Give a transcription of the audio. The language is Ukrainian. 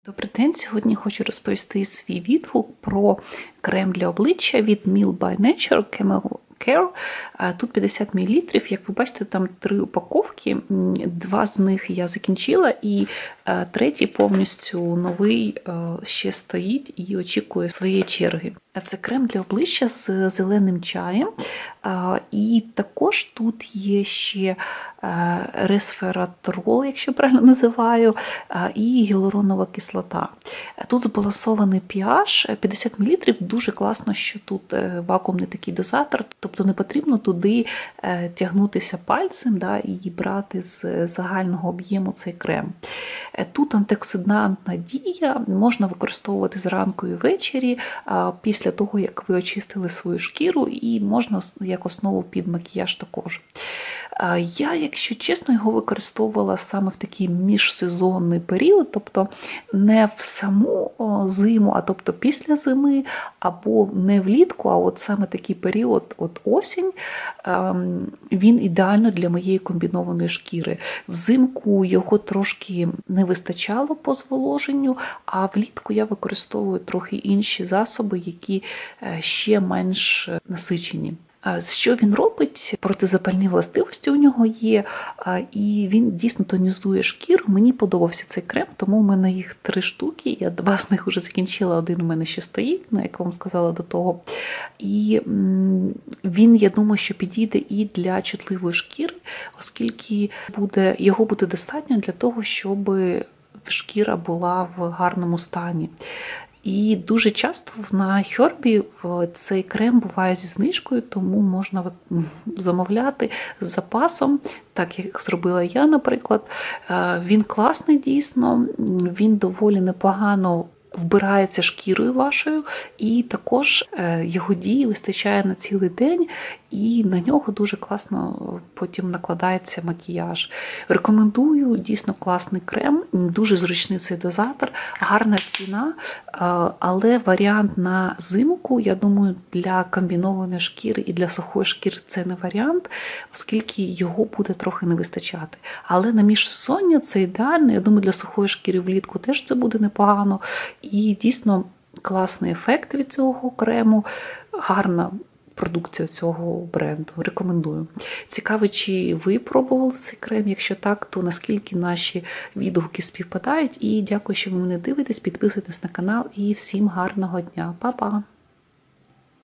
Добрий день! Сьогодні хочу розповісти свій відгук про крем для обличчя від Milk by Nature Camel Care. Тут 50 мл, як ви бачите, там 3 упаковки, 2 з них я закінчила, і третій повністю новий ще стоїть і очікує своєї черги. Це крем для обличчя з зеленим чаєм, і також тут є ще ресвератрол, якщо правильно називаю, і гіалуронова кислота. Тут збалансований pH 50 мл, дуже класно, що тут вакуумний такий дозатор, тобто не потрібно туди тягнутися пальцем і брати з загального об'єму цей крем. Тут антиоксидантна дія, можна використовувати зранку і ввечері, після того, як ви очистили свою шкіру, і можна як основу під макіяж також. Я, якщо чесно, його використовувала саме в такий міжсезонний період, тобто не в саму зиму, а тобто після зими, або не влітку, а от саме такий період, от осінь, він ідеально для моєї комбінованої шкіри. Взимку його трошки не вистачало по зволоженню, а влітку я використовую трохи інші засоби, які ще менш насичені. Що він робить? Протизапальні властивості у нього є, і він дійсно тонізує шкіру. Мені подобався цей крем, тому в мене їх 3 штуки, я 2 з них вже закінчила, 1 у мене ще стоїть, як вам сказала до того. І він, я думаю, що підійде і для чутливої шкіри, оскільки його буде достатньо для того, щоб шкіра була в гарному стані. І дуже часто на Хербі цей крем буває зі знижкою, тому можна замовляти з запасом, так як зробила я, наприклад. Він класний дійсно, він доволі непогано вбирається шкірою вашою, і також його дії вистачає на цілий день, і на нього дуже класно потім накладається макіяж. Рекомендую, дійсно класний крем, дуже зручний цей дозатор, гарна ціна, але варіант на зимку, я думаю, для комбінованої шкіри і для сухої шкіри це не варіант, оскільки його буде трохи не вистачати. Але на міжсезоння це ідеально, я думаю, для сухої шкіри влітку теж це буде непогано. І дійсно класний ефект від цього крему, гарна продукція цього бренду. Рекомендую. Цікаво, чи ви пробували цей крем? Якщо так, то наскільки наші відгуки співпадають. І дякую, що ви мене дивитесь, підписуйтесь на канал і всім гарного дня. Па-па!